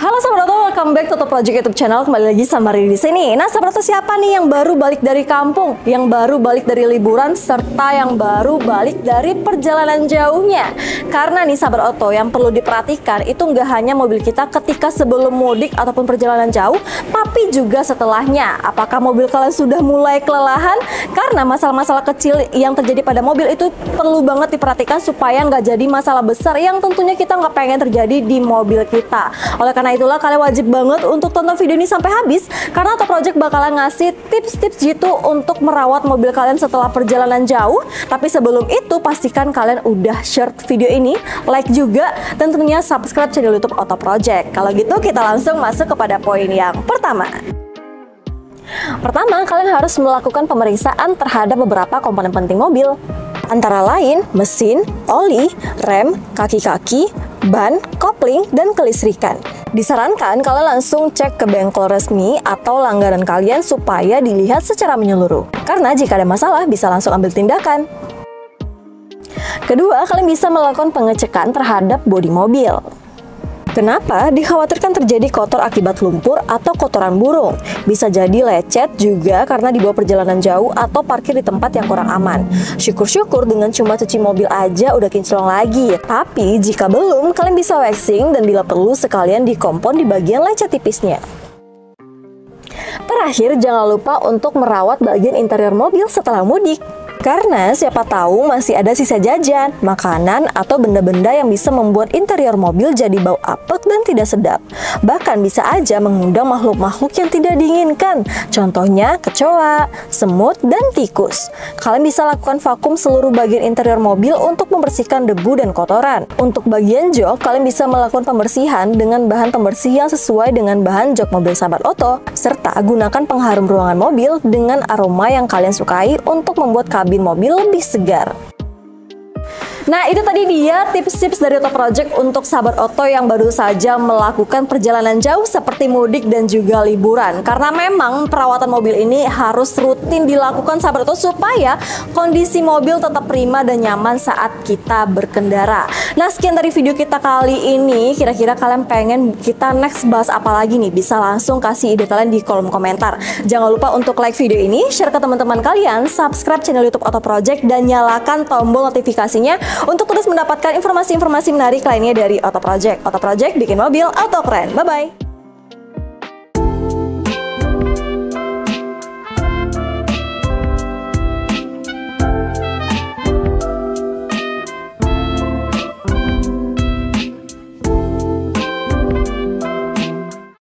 Halo Sahabat Oto, welcome back to Oto Project YouTube channel. Kembali lagi sama Riri di sini. Nah, Sahabat Oto, siapa nih yang baru balik dari kampung, yang baru balik dari liburan, serta yang baru balik dari perjalanan jauhnya? Karena nih Sahabat Oto, yang perlu diperhatikan itu nggak hanya mobil kita ketika sebelum mudik ataupun perjalanan jauh, tapi juga setelahnya. Apakah mobil kalian sudah mulai kelelahan? Karena masalah-masalah kecil yang terjadi pada mobil itu perlu banget diperhatikan supaya nggak jadi masalah besar yang tentunya kita nggak pengen terjadi di mobil kita. Oleh karena itulah kalian wajib banget untuk tonton video ini sampai habis, karena Oto Project bakalan ngasih tips-tips gitu untuk merawat mobil kalian setelah perjalanan jauh. Tapi sebelum itu pastikan kalian udah share video ini, like juga, dan tentunya subscribe channel YouTube Oto Project. Kalau gitu kita langsung masuk kepada poin yang pertama. Pertama, kalian harus melakukan pemeriksaan terhadap beberapa komponen penting mobil, antara lain mesin, oli, rem, kaki-kaki, ban, kopling, dan kelistrikan. Disarankan kalian langsung cek ke bengkel resmi atau langganan kalian supaya dilihat secara menyeluruh. Karena jika ada masalah bisa langsung ambil tindakan. Kedua, kalian bisa melakukan pengecekan terhadap bodi mobil. Kenapa? Dikhawatirkan terjadi kotor akibat lumpur atau kotoran burung. Bisa jadi lecet juga karena dibawa perjalanan jauh atau parkir di tempat yang kurang aman. Syukur-syukur dengan cuma cuci mobil aja udah kinclong lagi. Tapi jika belum, kalian bisa waxing dan bila perlu sekalian dikompon di bagian lecet tipisnya. Terakhir, jangan lupa untuk merawat bagian interior mobil setelah mudik. Karena siapa tahu masih ada sisa jajan, makanan, atau benda-benda yang bisa membuat interior mobil jadi bau apek dan tidak sedap. Bahkan bisa aja mengundang makhluk-makhluk yang tidak diinginkan. Contohnya kecoa, semut, dan tikus. Kalian bisa lakukan vakum seluruh bagian interior mobil untuk membersihkan debu dan kotoran. Untuk bagian jok, kalian bisa melakukan pembersihan dengan bahan pembersih yang sesuai dengan bahan jok mobil Sahabat Oto. Serta gunakan pengharum ruangan mobil dengan aroma yang kalian sukai untuk membuat kabin mobil lebih segar. Nah, itu tadi dia tips-tips dari Oto Project untuk Sahabat Oto yang baru saja melakukan perjalanan jauh seperti mudik dan juga liburan. Karena memang perawatan mobil ini harus rutin dilakukan Sahabat Oto supaya kondisi mobil tetap prima dan nyaman saat kita berkendara. Nah, sekian dari video kita kali ini. Kira-kira kalian pengen kita next bahas apa lagi nih? Bisa langsung kasih ide kalian di kolom komentar. Jangan lupa untuk like video ini, share ke teman-teman kalian, subscribe channel YouTube Oto Project, dan nyalakan tombol notifikasinya untuk terus mendapatkan informasi-informasi menarik lainnya dari Oto Project. Oto Project bikin mobil auto keren. Bye-bye.